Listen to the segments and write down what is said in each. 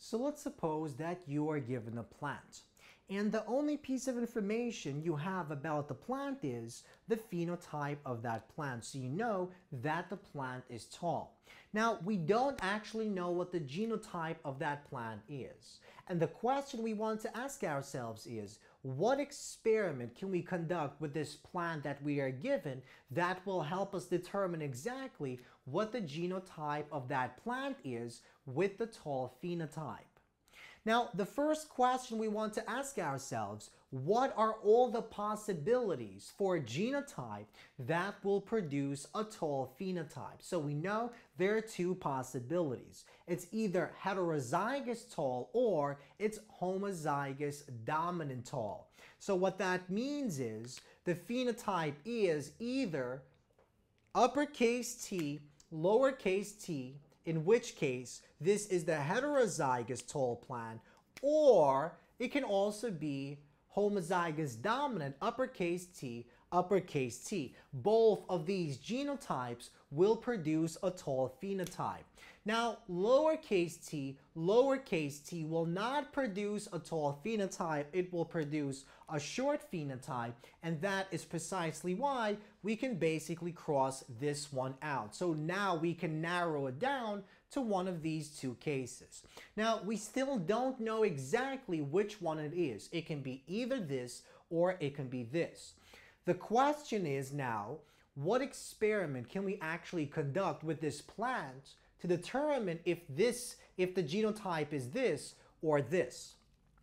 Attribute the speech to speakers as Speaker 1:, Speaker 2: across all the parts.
Speaker 1: So let's suppose that you are given a plant, and the only piece of information you have about the plant is the phenotype of that plant. So you know that the plant is tall. Now, we don't actually know what the genotype of that plant is. And the question we want to ask ourselves is, what experiment can we conduct with this plant that we are given that will help us determine exactly what the genotype of that plant is with the tall phenotype? Now, the first question we want to ask ourselves, what are all the possibilities for a genotype that will produce a tall phenotype? So we know there are two possibilities. It's either heterozygous tall or it's homozygous dominant tall. So what that means is the phenotype is either uppercase T, lowercase t, in which case this is the heterozygous tall plant, or it can also be homozygous dominant uppercase T, uppercase T. Both of these genotypes will produce a tall phenotype. Now, lowercase t will not produce a tall phenotype. It will produce a short phenotype, and that is precisely why we can basically cross this one out. So now we can narrow it down to one of these two cases. Now, we still don't know exactly which one it is. It can be either this or it can be this. The question is now, what experiment can we actually conduct with this plant to determine if the genotype is this or this?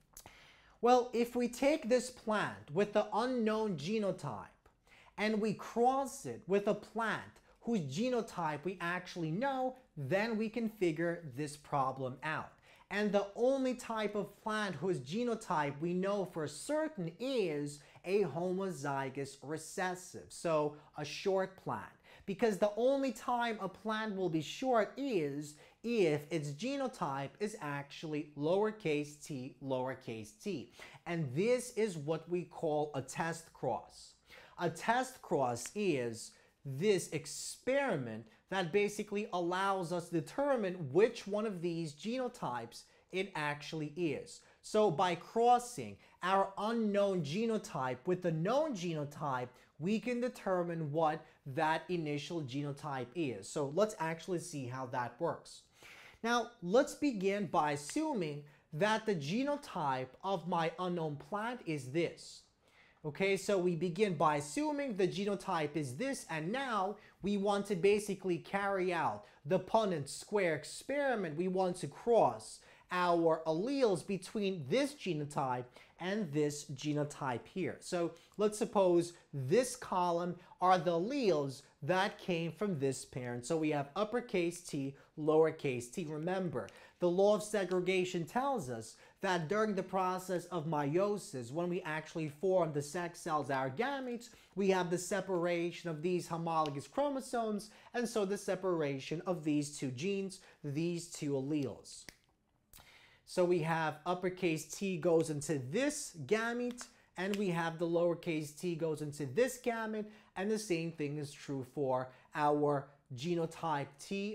Speaker 1: Well, if we take this plant with the unknown genotype and we cross it with a plant whose genotype we actually know, then we can figure this problem out. And the only type of plant whose genotype we know for certain is a homozygous recessive, so a short plant. Because the only time a plant will be short is if its genotype is actually lowercase t, lowercase t. And this is what we call a test cross. A test cross is this experiment that basically allows us to determine which one of these genotypes it actually is. So by crossing our unknown genotype with the known genotype, we can determine what that initial genotype is. So let's actually see how that works. Now, let's begin by assuming that the genotype of my unknown plant is this. Okay, so we begin by assuming the genotype is this, and now we want to basically carry out the Punnett square experiment. We want to cross our alleles between this genotype and this genotype here. So let's suppose this column are the alleles that came from this parent. So we have uppercase T, lowercase t. Remember, the law of segregation tells us that during the process of meiosis, when we actually form the sex cells, our gametes, we have the separation of these homologous chromosomes, and so the separation of these two genes, these two alleles. So we have uppercase T goes into this gamete, and we have the lowercase t goes into this gamete, and the same thing is true for our genotype T,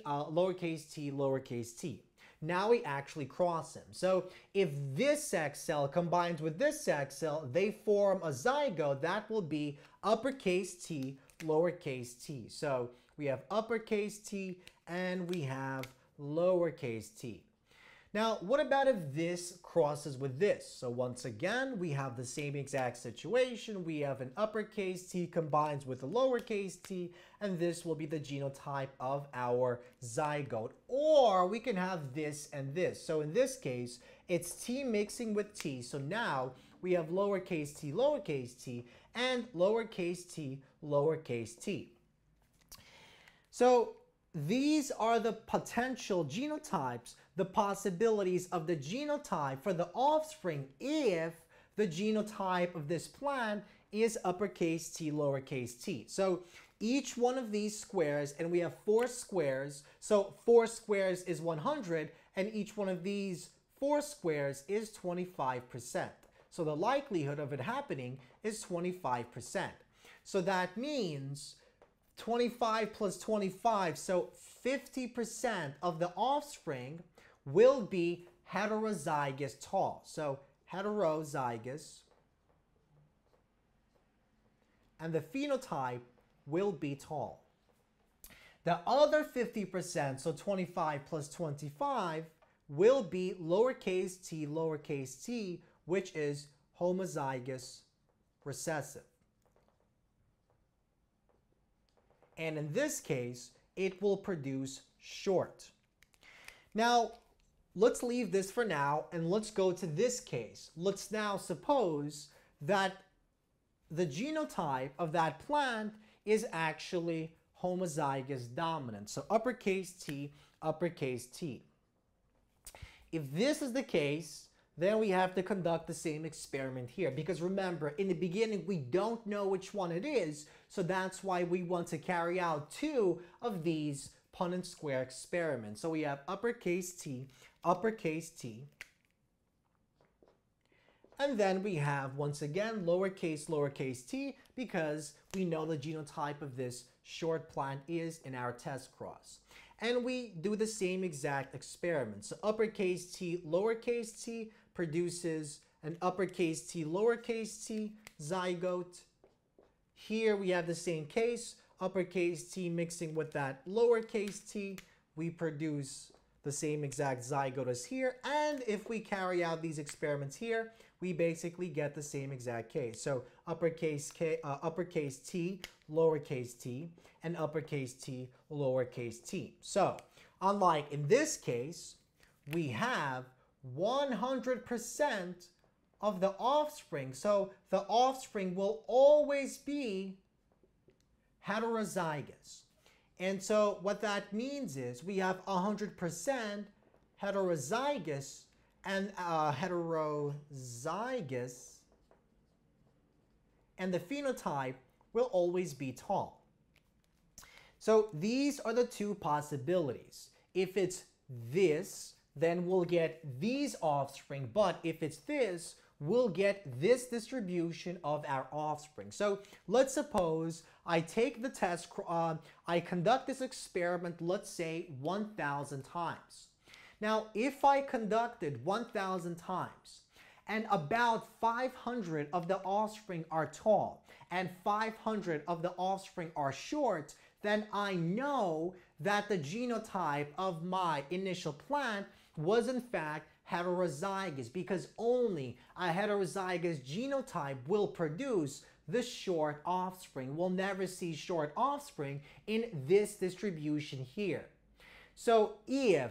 Speaker 1: lowercase t. Now we actually cross them. So if this sex cell combines with this sex cell, they form a zygote that will be uppercase T, lowercase t. So we have uppercase T and we have lowercase t. Now, what about if this crosses with this? So once again, we have the same exact situation. We have an uppercase T combines with a lowercase t, and this will be the genotype of our zygote. Or we can have this and this. So in this case, it's T mixing with T. So now we have lowercase t, and lowercase t, lowercase t. So these are the potential genotypes, the possibilities of the genotype for the offspring if the genotype of this plant is uppercase T, lowercase t. So each one of these squares, and we have 4 squares, so 4 squares is 100, and each one of these 4 squares is 25%. So the likelihood of it happening is 25%. So that means 25 plus 25, so 50% of the offspring will be heterozygous tall. So heterozygous, and the phenotype will be tall. The other 50%, so 25 plus 25, will be lowercase t, which is homozygous recessive. And in this case, it will produce short. Now, let's leave this for now and let's go to this case. Let's now suppose that the genotype of that plant is actually homozygous dominant. So uppercase T, uppercase T. If this is the case, then we have to conduct the same experiment here. Because remember, in the beginning, we don't know which one it is. So that's why we want to carry out two of these Punnett square experiments. So we have uppercase T, and then we have, once again, lowercase t, because we know the genotype of this short plant is in our test cross. And we do the same exact experiment. So uppercase T, lowercase t produces an uppercase T, lowercase t zygote. Here we have the same case, uppercase T mixing with that lowercase t, we produce the same exact zygote as here. And if we carry out these experiments here, we basically get the same exact case. So uppercase T, lowercase t, and uppercase T, lowercase t. So unlike in this case, we have 100% of the offspring. So the offspring will always be heterozygous. And so what that means is we have 100% heterozygous, and and the phenotype will always be tall. So these are the two possibilities. If it's this, then we'll get these offspring, but if it's this, we'll get this distribution of our offspring. So let's suppose I take the test, I conduct this experiment, let's say 1,000 times. Now, if I conducted 1,000 times and about 500 of the offspring are tall and 500 of the offspring are short, then I know that the genotype of my initial plant was in fact heterozygous, because only a heterozygous genotype will produce the short offspring. We'll never see short offspring in this distribution here. So if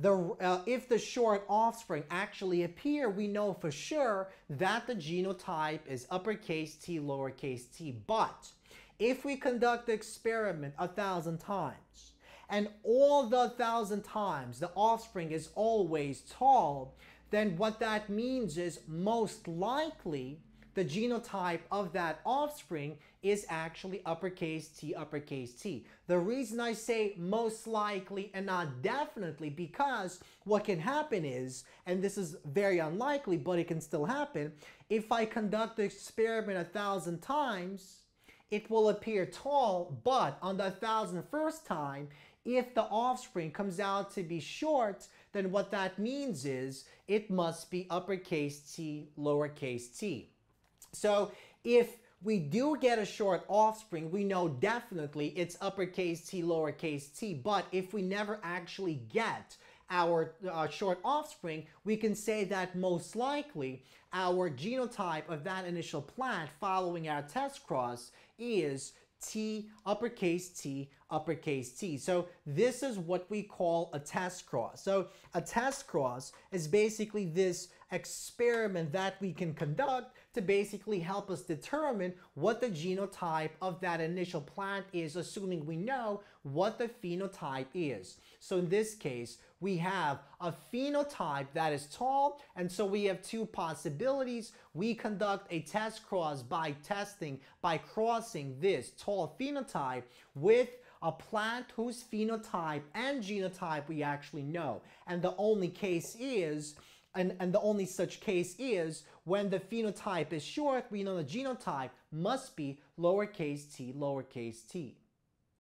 Speaker 1: the short offspring actually appear, we know for sure that the genotype is uppercase T, lowercase t. But if we conduct the experiment 1,000 times, and all the 1,000 times the offspring is always tall, then what that means is most likely the genotype of that offspring is actually uppercase T, uppercase t. The reason I say most likely and not definitely, because what can happen is, and this is very unlikely, but it can still happen, if I conduct the experiment 1,000 times, it will appear tall, but on the 1,001st time, if the offspring comes out to be short, then what that means is it must be uppercase T, lowercase t. So if we do get a short offspring, we know definitely it's uppercase T, lowercase t. But if we never actually get our short offspring, we can say that most likely our genotype of that initial plant following our test cross is T, uppercase T, uppercase t. So this is what we call a test cross. So a test cross is basically this experiment that we can conduct to basically help us determine what the genotype of that initial plant is, assuming we know what the phenotype is. So in this case, we have a phenotype that is tall, and so we have two possibilities. We conduct a test cross by crossing this tall phenotype with a plant whose phenotype and genotype we actually know. And the only case is, and the only such case is when the phenotype is short, we know the genotype must be lowercase t, lowercase t.